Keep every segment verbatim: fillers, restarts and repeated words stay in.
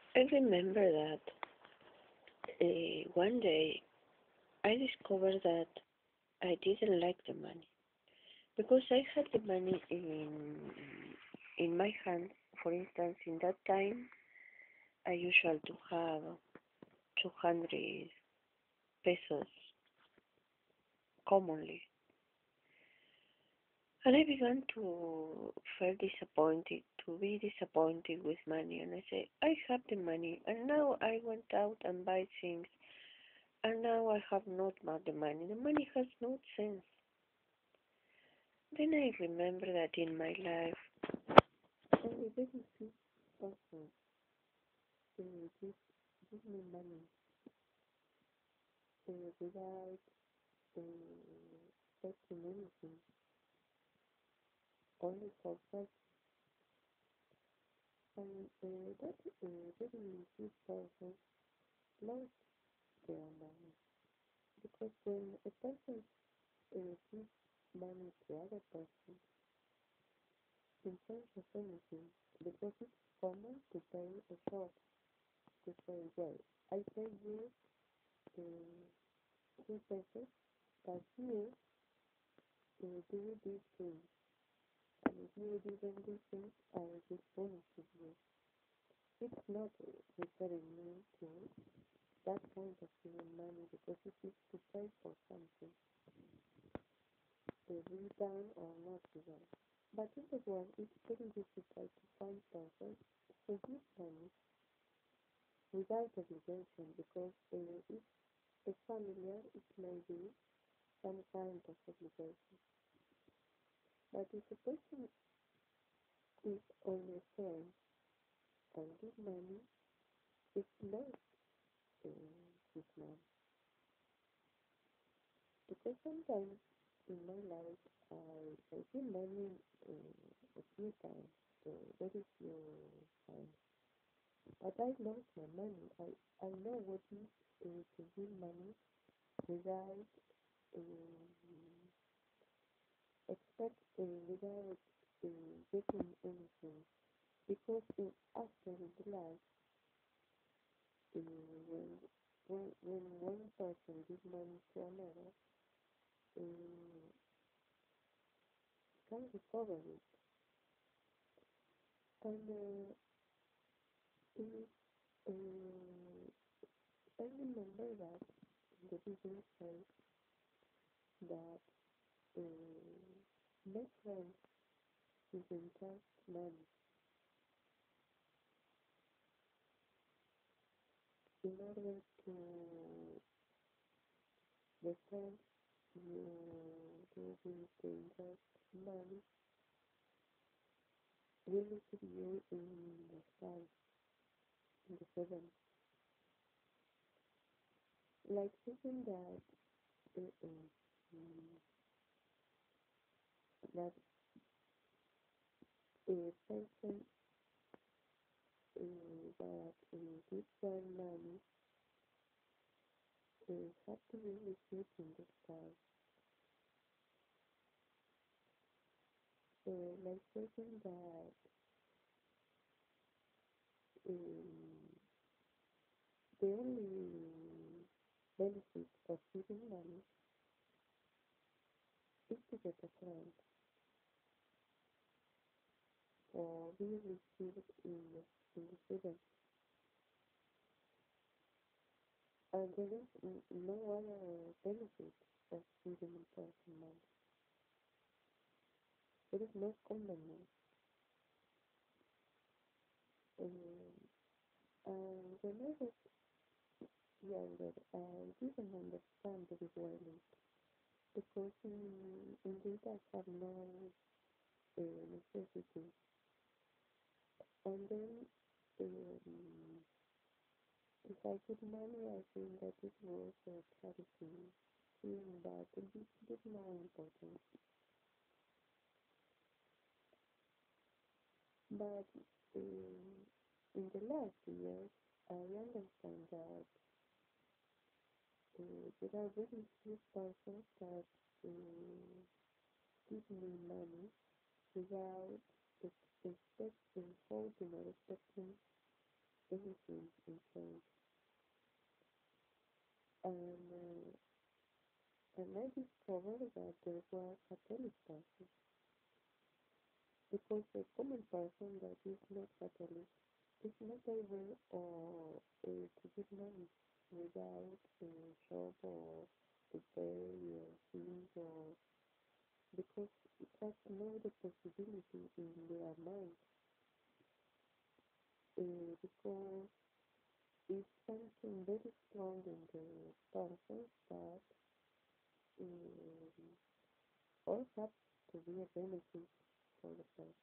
I remember that uh, one day I discovered that I didn't like the money because I had the money in in my hand. For instance, in that time, I usually to have two hundred pesos commonly, and I began to feel disappointed, to be disappointed with money. And I say, I have the money, and now I went out and buy things, and now I have not got the money. The money has no sense. Then I remember that in my life, only very few persons uh, give, give me money uh, without uh, expecting anything, only for that. And uh, that uh, very few persons lost their money. Because when a person uh, gives money to other person in terms of anything, because it's common to pay a short, to say, well, I pay you uh, three pesos, but you uh, do these things. And if you didn't do things, I will give bonus to you. It's not uh, referring me to that kind of giving money because it is to pay for something, to be done or not be done. But in the world, it's very difficult to find persons who give money without obligation because uh, if a familiar, it may be some kind of obligation. But if a person is on a friend and give money, it's not uh, his money. Because sometimes in my life, I, I give money uh, a few times, uh, very few times. But I lost my money. I, I know what is uh, to give money without um, expect uh, without uh, getting anything. Because in, after in the life, uh, when, when when one person gives money to another, uh, can recover it. And uh, it, uh, I remember that in the business phase that uh, my friend is in charge money in order to the friend you do with the interest money will receive you in the sky, in the heaven. Like thinking that uh, uh, mm, that a person uh, that uh, gives them money uh, have to be received in the sky. So like thinking that um, the only benefit of giving money is to get a friend or be received in the, in the heaven. And there is n- no other benefit of giving a person money. There is no convenience. Um, and when I was younger, I didn't understand very well it because in, indeed I have no uh, necessity. And then um, if I get money, I think that it was a charity thing, but it is it is more important. But um, in the last years, I understand that uh, there are very few persons that uh, give me money without ex- expecting, hoping or expecting anything in change. And, uh, and I discovered that there were Catholic persons because a common person that is not Catholic is not able or uh, to give money without a shop or to pay your fees or because it has no the possibility in their mind uh, because it's something very strong in the person that um, all have to be a benefit for the person.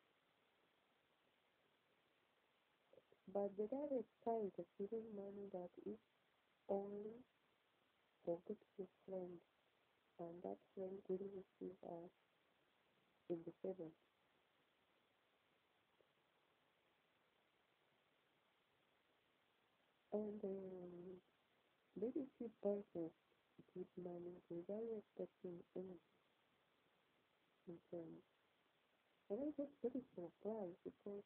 But there are a kind of giving money that is only for good to a friend, and that friend will receive us in the heaven. And um, very few persons give money without expecting anything in return. And I was very surprised because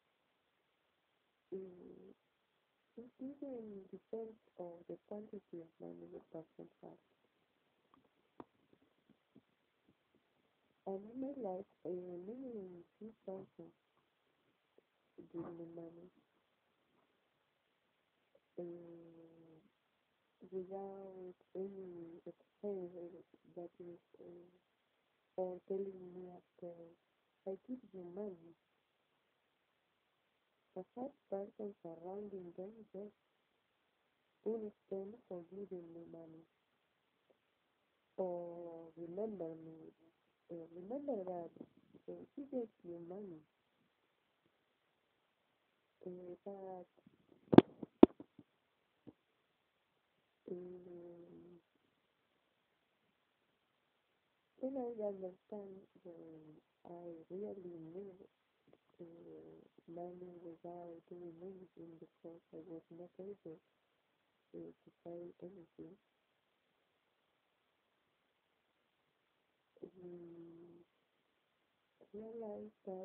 um, it even depends on the quantity of money the person has. And in my life, uh, many few persons give me money uh, without any expense that is uh, or telling me after I give you money. Perhaps persons surrounding them just understand for giving me money or remember me. Uh, remember that uh, he gave you money, uh, but um, then I understand when I really need uh, money without doing anything because I was not able uh, to pay anything. Um, realize that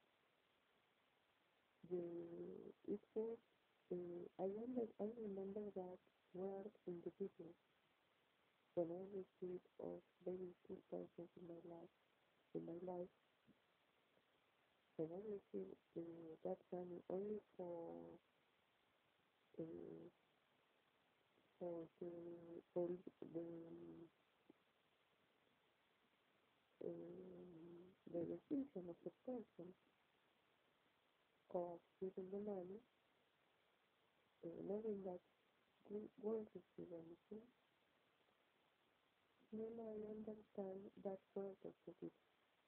the it was uh, I remember I remember that word in the Bible when I received of very two persons in my life in my life when I received uh, that money only for uh, for the for the um, the decision of the person of giving the money, uh, knowing that we won't receive anything, then I understand that word of the Bible.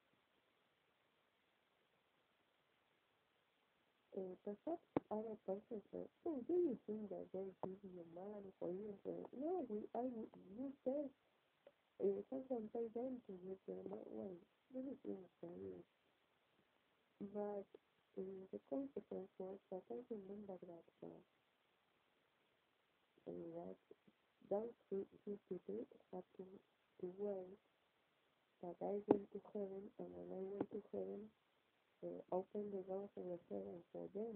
Uh, perhaps other persons say, oh, do you think that they give you money for you? Say, no, we, I, you said, uh, someone pay them to give them money. This is insane. But uh, the consequence was that I remember that uh, uh, that those two, two people had to, to wait that I went to heaven, and when I went to heaven, uh, opened the doors of the heaven for them.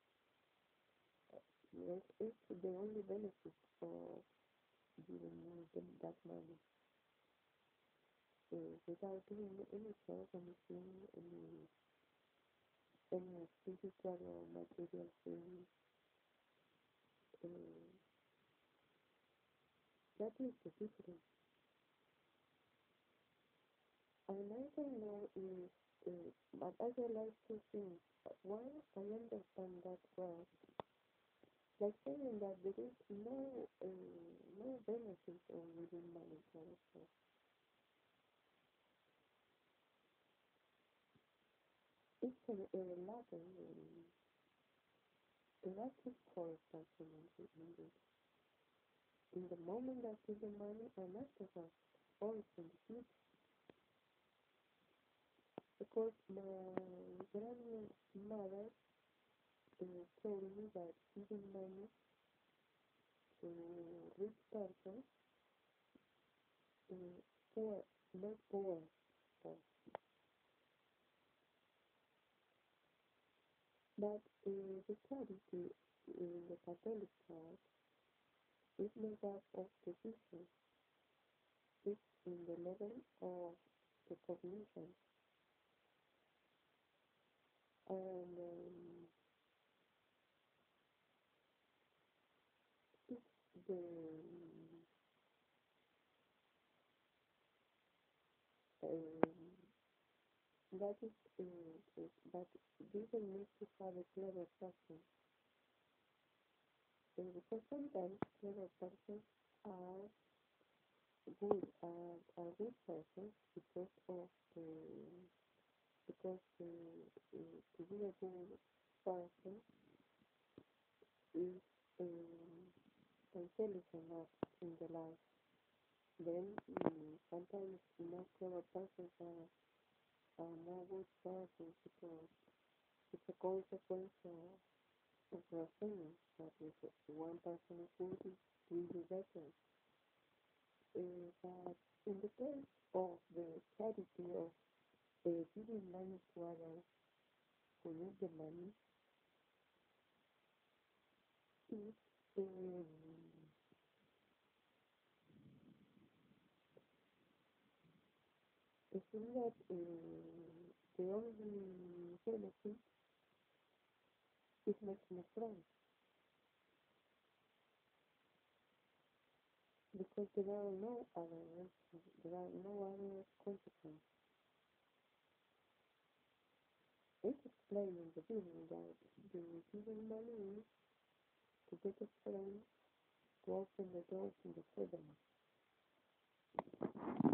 Yes, it's the only benefit for giving me them that money. Uh, without doing any sort of anything, any, any physical or material thing. Uh, that is the difference. And I don't know if, uh, but I realize two things. One, I understand that well. Like saying that there is no, uh, no benefit of giving money for yourself. It's a, a lack of, um, a lack of for a person indeed. In the moment that you give the money and afterwards, always in the future. Because my grandmother uh, told me that giving money to rich person, uh, poor, not poor, poor. But uh, the charity in the Catholic Church is made up of the vision, it's in the level of the cognition, and um, it's the um, that is uh, uh, that doesn't need to have a clever person, uh, because sometimes clever persons are good and are good persons because of the because uh, uh, to be a good person is um, intelligent enough in the life. Then mm, sometimes more clever persons are, are more good persons because it's a consequence of, of the thing that if one person is good, it will be better. Uh, but in the case of the charity of uh, giving money to others who need the money, it um, I think that uh, the only benefit is making a friend because there are no other reasons, there are no other consequences. It's explained in the video that the giving money is to get a friend to open the doors in the heaven.